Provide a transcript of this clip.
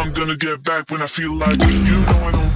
I'm gonna get back when I feel like it. You know I don't